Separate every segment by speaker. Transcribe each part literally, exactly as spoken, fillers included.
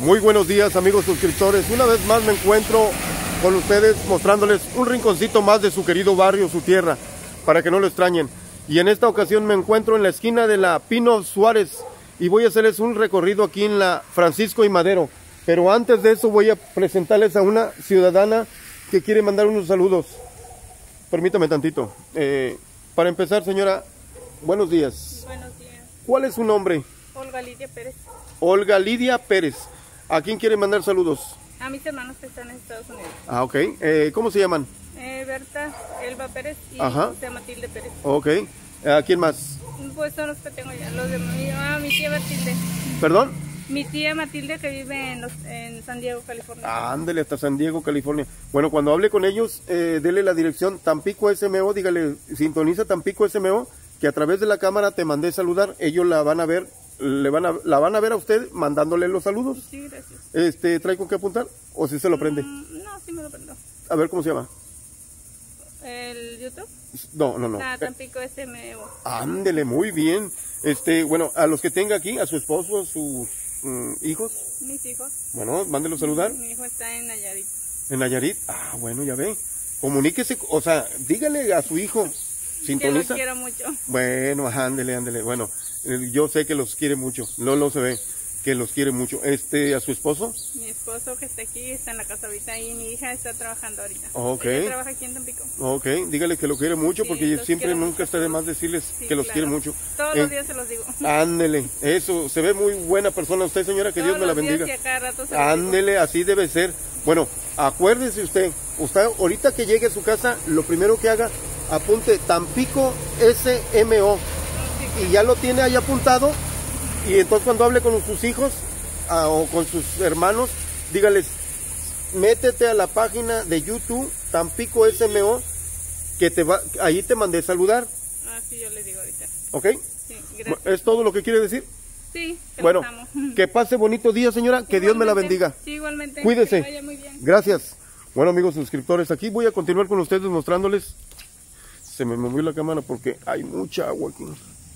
Speaker 1: Muy buenos días, amigos suscriptores. Una vez más me encuentro con ustedes mostrándoles un rinconcito más de su querido barrio, su tierra, para que no lo extrañen. Y en esta ocasión me encuentro en la esquina de la Pino Suárez y voy a hacerles un recorrido aquí en la Francisco y Madero. Pero antes de eso voy a presentarles a una ciudadana que quiere mandar unos saludos. Permítame tantito. Eh, para empezar, señora, buenos días.
Speaker 2: Buenos días.
Speaker 1: ¿Cuál es su nombre?
Speaker 2: Olga Lidia Pérez.
Speaker 1: Olga Lidia Pérez. ¿A quién quiere mandar saludos?
Speaker 2: A mis hermanos que están en Estados Unidos.
Speaker 1: Ah, ok. Eh, ¿Cómo se llaman?
Speaker 2: Eh, Berta, Elba Pérez y
Speaker 1: Ajá.
Speaker 2: José Matilde Pérez.
Speaker 1: Ok. ¿A quién más?
Speaker 2: Pues son los que tengo ya. Los de mi, ah, mi tía Matilde.
Speaker 1: ¿Perdón?
Speaker 2: Mi tía Matilde que vive en, los, en San Diego, California.
Speaker 1: Ah, ándele hasta San Diego, California. Bueno, cuando hable con ellos, eh, dele la dirección Tampico S M O, dígale, sintoniza Tampico S M O, que a través de la cámara te mandé saludar. Ellos la van a ver, le van a, la van a ver a usted mandándole los saludos.
Speaker 2: Sí, gracias.
Speaker 1: Este, ¿trae con qué apuntar? ¿O si se lo prende?
Speaker 2: Mm, no, sí me lo prendo.
Speaker 1: A ver, ¿cómo se llama?
Speaker 2: ¿El YouTube?
Speaker 1: No, no, no.
Speaker 2: Ah, Tampico S M O.
Speaker 1: Ándele, muy bien. Este, bueno, a los que tenga aquí, a su esposo, a sus mm, hijos.
Speaker 2: Mis hijos.
Speaker 1: Bueno, mándelo saludar.
Speaker 2: Mi hijo está en Nayarit.
Speaker 1: En Nayarit. Ah, bueno, ya ve. Comuníquese, o sea, dígale a su hijo. Sintoniza.
Speaker 2: Que los quiero mucho.
Speaker 1: Bueno, ándele, ándele. Bueno, eh, yo sé que los quiere mucho. Lolo se ve que los quiere mucho. Este, a su esposo.
Speaker 2: Mi esposo que está aquí, está en la casa ahorita y mi hija está trabajando ahorita.
Speaker 1: Ok.
Speaker 2: Ella trabaja aquí en Tampico.
Speaker 1: Ok, dígale que lo quiere mucho,
Speaker 2: Sí,
Speaker 1: porque
Speaker 2: los
Speaker 1: siempre
Speaker 2: quiero
Speaker 1: nunca
Speaker 2: mucho.
Speaker 1: está de más decirles
Speaker 2: Sí,
Speaker 1: que los
Speaker 2: claro.
Speaker 1: quiere mucho.
Speaker 2: Todos
Speaker 1: Eh,
Speaker 2: los días se los digo.
Speaker 1: Ándele, eso, se ve muy buena persona usted, señora, que
Speaker 2: Todos
Speaker 1: Dios me la
Speaker 2: los días
Speaker 1: bendiga.
Speaker 2: y a cada rato se los digo.
Speaker 1: Ándele, así debe ser. Bueno, acuérdese usted, usted ahorita que llegue a su casa, lo primero que haga, apunte Tampico S M O y ya lo tiene ahí apuntado, y entonces cuando hable con sus hijos ah, o con sus hermanos, dígales, métete a la página de YouTube Tampico S M O, que te va, ahí te mandé saludar.
Speaker 2: Ah, sí, yo le digo ahorita.
Speaker 1: ¿Ok?
Speaker 2: Sí, gracias.
Speaker 1: ¿Es todo lo que quiere decir?
Speaker 2: Sí, que
Speaker 1: Bueno,
Speaker 2: los amo.
Speaker 1: que pase bonito día, señora, que Dios me la
Speaker 2: Igualmente.
Speaker 1: bendiga.
Speaker 2: Sí, igualmente.
Speaker 1: Cuídese.
Speaker 2: Que vaya muy bien.
Speaker 1: Gracias. Bueno, amigos suscriptores, aquí voy a continuar con ustedes mostrándoles. Se me movió la cámara porque hay mucha agua aquí.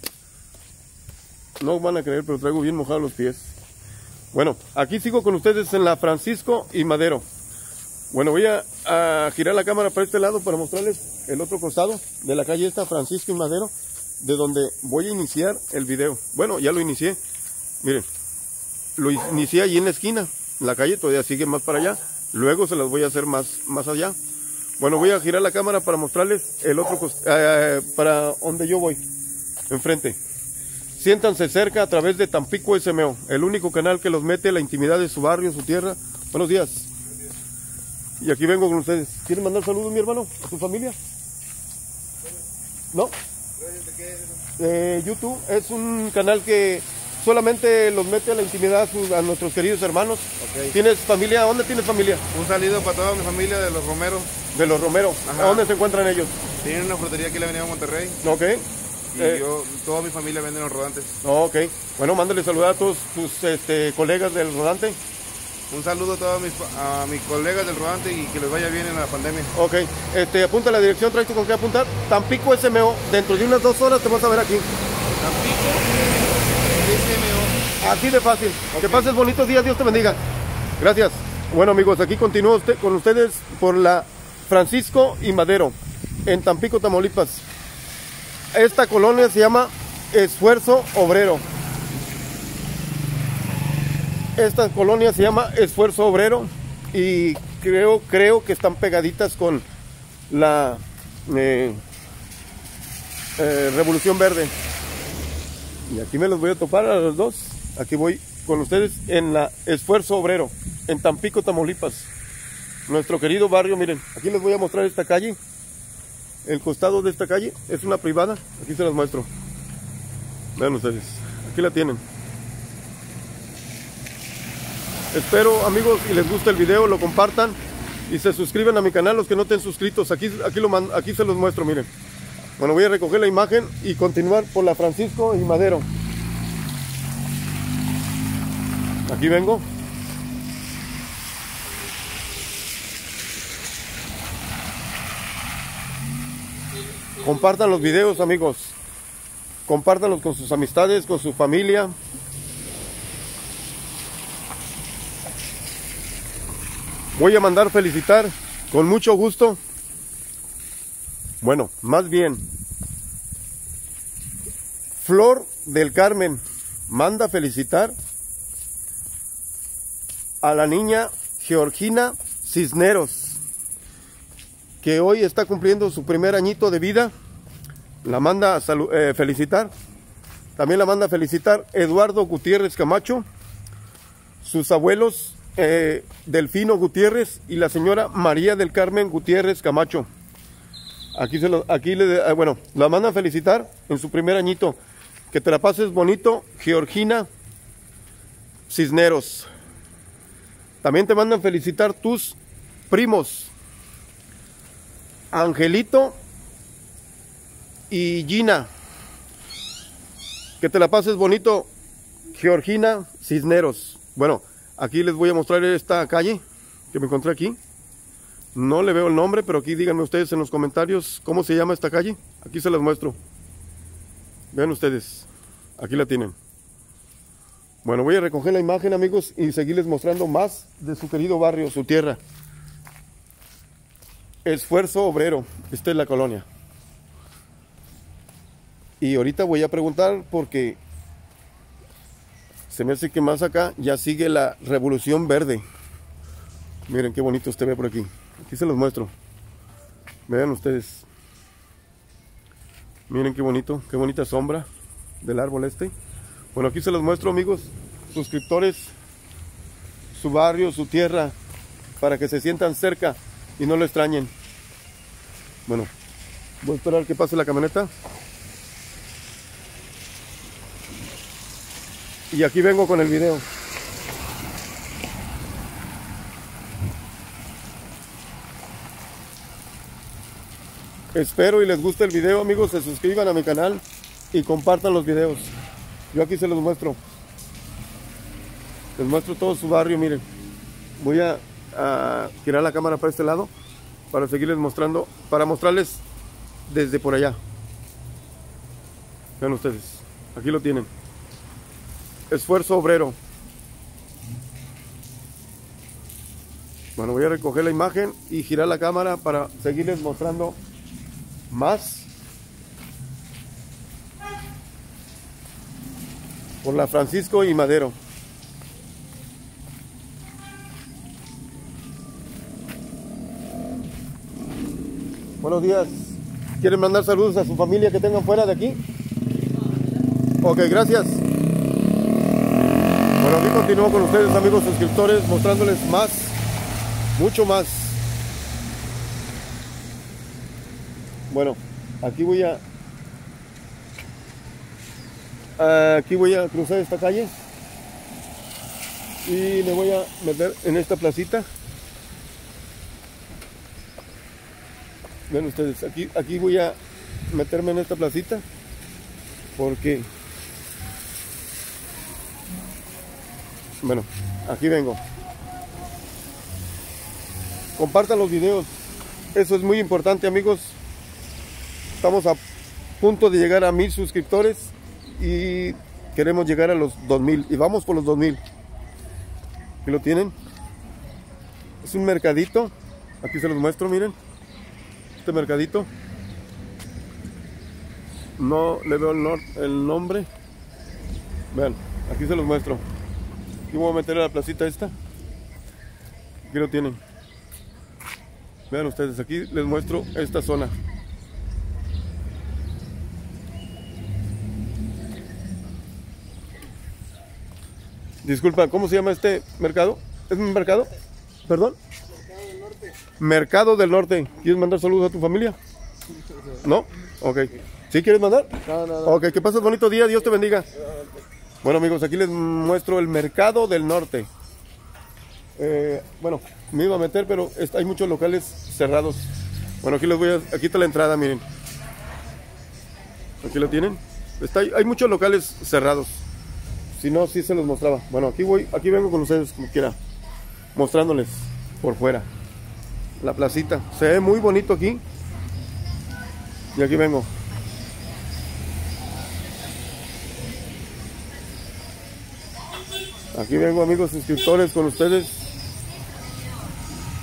Speaker 1: No van a creer, pero traigo bien mojados los pies. Bueno, aquí sigo con ustedes en la Francisco y Madero. Bueno, voy a, a girar la cámara para este lado para mostrarles el otro costado de la calle esta, Francisco y Madero, de donde voy a iniciar el video. Bueno, ya lo inicié. Miren, lo inicié allí en la esquina. La calle todavía sigue más para allá. Luego se las voy a hacer más, más allá. Bueno, voy a girar la cámara para mostrarles el otro costado, eh, para donde yo voy, enfrente. Siéntanse cerca a través de Tampico S M O, el único canal que los mete a la intimidad de su barrio, su tierra. Buenos días. Y aquí vengo con ustedes. ¿Quieren mandar saludos, mi hermano? ¿A su familia? ¿No? Eh, YouTube es un canal que solamente los mete a la intimidad a, su, a nuestros queridos hermanos.
Speaker 3: Okay.
Speaker 1: ¿Tienes familia? ¿Dónde tienes familia?
Speaker 3: Un saludo para toda mi familia de los Romeros.
Speaker 1: De los Romero.
Speaker 3: Ajá.
Speaker 1: ¿A dónde se encuentran ellos?
Speaker 3: Tienen una frutería aquí en la avenida Monterrey.
Speaker 1: Ok.
Speaker 3: Y
Speaker 1: Eh,
Speaker 3: yo, toda mi familia venden los rodantes.
Speaker 1: ok. Bueno, mándale saludar a todos tus este, colegas del rodante.
Speaker 3: Un saludo a todos mis, a mis colegas del rodante y que les vaya bien en la pandemia.
Speaker 1: Ok. Este, apunta la dirección, traes tú con qué apuntar. Tampico S M O. Dentro de unas dos horas te vas a ver aquí.
Speaker 3: Tampico S M O.
Speaker 1: Así de fácil.
Speaker 3: Ok.
Speaker 1: Que pases bonitos días, Dios te bendiga. Gracias. Bueno, amigos, aquí continúo usted, con ustedes por la Francisco y Madero, en Tampico, Tamaulipas. Esta colonia se llama Esfuerzo Obrero. Esta colonia se llama Esfuerzo Obrero y creo, creo que están pegaditas con la eh, eh, Revolución Verde. Y aquí me los voy a topar a los dos. Aquí voy con ustedes en la Esfuerzo Obrero, en Tampico, Tamaulipas. Nuestro querido barrio, miren, aquí les voy a mostrar esta calle. El costado de esta calle es una privada. Aquí se las muestro. Vean ustedes, aquí la tienen. Espero, amigos, y les gusta el video, lo compartan y se suscriban a mi canal los que no estén suscritos. Aquí, aquí, lo man, aquí se los muestro, miren. Bueno, voy a recoger la imagen y continuar por la Francisco y Madero. Aquí vengo. Compartan los videos, amigos. Compártanlos con sus amistades, con su familia. voy a mandar felicitar con mucho gusto. Bueno, más bien, Flor del Carmen manda felicitar a la niña Georgina Cisneros, que hoy está cumpliendo su primer añito de vida. La manda a eh, felicitar. También la manda a felicitar Eduardo Gutiérrez Camacho, sus abuelos eh, Delfino Gutiérrez y la señora María del Carmen Gutiérrez Camacho. Aquí, se lo, aquí le, eh, bueno, la mandan a felicitar en su primer añito. Que te la pases bonito, Georgina Cisneros. También te mandan felicitar tus primos, Angelito y Gina. Que te la pases bonito, Georgina Cisneros. Bueno, aquí les voy a mostrar esta calle que me encontré aquí. No le veo el nombre, pero aquí díganme ustedes en los comentarios cómo se llama esta calle. Aquí se las muestro. Vean ustedes, aquí la tienen. Bueno, voy a recoger la imagen, amigos, y seguirles mostrando más de su querido barrio, su tierra. Esfuerzo Obrero, esta es la colonia. Y ahorita voy a preguntar porque se me hace que más acá ya sigue la Revolución Verde. Miren qué bonito usted ve por aquí. Aquí se los muestro. Vean ustedes. Miren qué bonito, qué bonita sombra del árbol este. Bueno, aquí se los muestro, amigos, suscriptores, su barrio, su tierra, para que se sientan cerca y no lo extrañen. Bueno, voy a esperar que pase la camioneta. Y aquí vengo con el video. Espero y les guste el video, amigos. Se suscriban a mi canal y compartan los videos. Yo aquí se los muestro. Les muestro todo su barrio, miren. Voy a, a girar la cámara para este lado para seguirles mostrando, para mostrarles desde por allá. Vean ustedes, aquí lo tienen. Esfuerzo Obrero. Bueno, voy a recoger la imagen y girar la cámara para seguirles mostrando más por la Francisco y Madero. Buenos días. ¿Quieren mandar saludos a su familia que tengan fuera de aquí? Ok, gracias. Bueno, aquí continúo con ustedes, amigos suscriptores, mostrándoles más, mucho más. Bueno, aquí voy a aquí voy a cruzar esta calle y me voy a meter en esta placita. Ven ustedes, aquí, aquí voy a meterme en esta placita porque, bueno, aquí vengo. Compartan los videos, eso es muy importante, amigos. Estamos a punto de llegar a mil suscriptores y queremos llegar a los dos mil y vamos por los dos mil. Aquí lo tienen. Es un mercadito. Aquí se los muestro, miren. Este mercadito. No le veo el, no el nombre. Vean, aquí se los muestro. Aquí voy a meter a la placita esta. Aquí lo tienen. Vean ustedes, aquí les muestro esta zona. Disculpa, ¿cómo se llama este mercado? ¿Es un mercado? ¿Perdón? Mercado del Norte. Mercado del Norte. ¿Quieres mandar saludos a tu familia? ¿No? Ok. ¿Sí quieres mandar? No, no, no. Ok, que pases bonito día, Dios te bendiga. Bueno, amigos, aquí les muestro el Mercado del Norte. Eh, bueno, me iba a meter, pero hay muchos locales cerrados. Bueno, aquí les voy a... Aquí está la entrada, miren. Aquí lo tienen. Está, hay muchos locales cerrados. Si no, sí se los mostraba. Bueno, aquí voy, aquí vengo con ustedes como quiera, mostrándoles por fuera la placita. Se ve muy bonito aquí. Y aquí vengo. Aquí vengo, amigos suscriptores, con ustedes.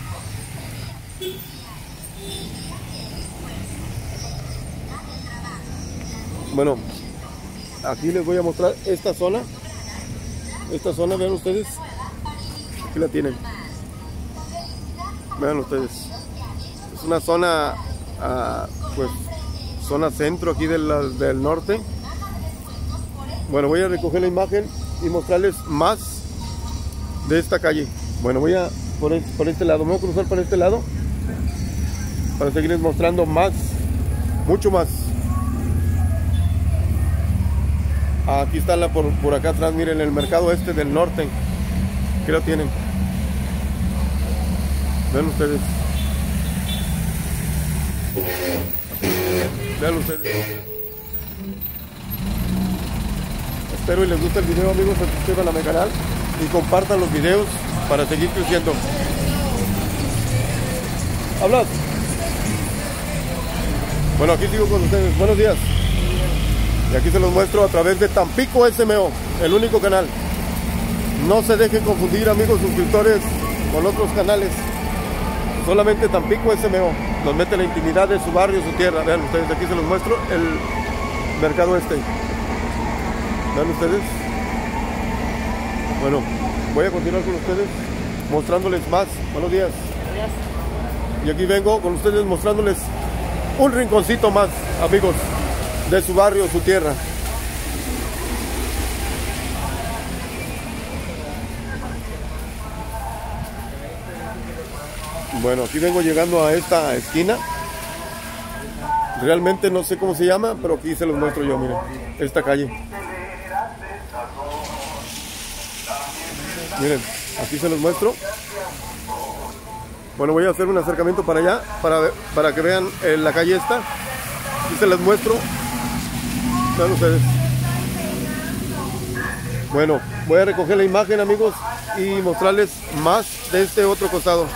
Speaker 1: Bueno, aquí les voy a mostrar esta zona. Esta zona, vean ustedes. Aquí la tienen. Vean ustedes. Es una zona, uh, pues, zona centro aquí del, del norte. Bueno, voy a recoger la imagen y mostrarles más de esta calle. Bueno, voy a por, el, por este lado, me voy a cruzar por este lado para seguirles mostrando más, mucho más. Aquí está la por, por acá atrás, miren, el mercado este del norte. Aquí lo tienen. Vean ustedes. Vean ustedes. Espero y les guste el video, amigos. Se suscriban a mi canal y compartan los videos para seguir creciendo. ¿Hablas? Bueno, aquí sigo con ustedes. Buenos días. Y aquí se los muestro a través de Tampico S M O, el único canal. No se dejen confundir, amigos suscriptores, con otros canales. Solamente Tampico S M O nos mete la intimidad de su barrio, su tierra. Vean ustedes, aquí se los muestro el mercado este. Vean ustedes. Bueno, voy a continuar con ustedes mostrándoles más. Buenos días.
Speaker 2: Buenos días.
Speaker 1: Y aquí vengo con ustedes mostrándoles un rinconcito más, amigos, de su barrio, su tierra. Bueno, aquí vengo llegando a esta esquina. Realmente no sé cómo se llama, pero aquí se los muestro yo, miren, esta calle. Miren, aquí se los muestro. Bueno, voy a hacer un acercamiento para allá, para, ver, para que vean eh, la calle esta. Aquí se les muestro. Vean ustedes. Bueno, voy a recoger la imagen, amigos, y mostrarles más de este otro costado.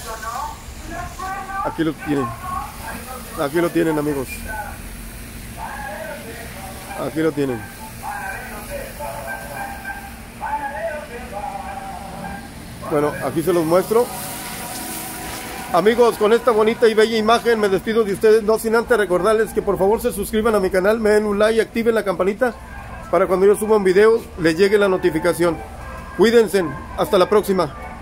Speaker 1: Aquí lo tienen. Aquí lo tienen, amigos. Aquí lo tienen. Bueno, aquí se los muestro. Amigos, con esta bonita y bella imagen me despido de ustedes, no sin antes recordarles que por favor se suscriban a mi canal, me den un like y activen la campanita para cuando yo suba un video les llegue la notificación. Cuídense, hasta la próxima.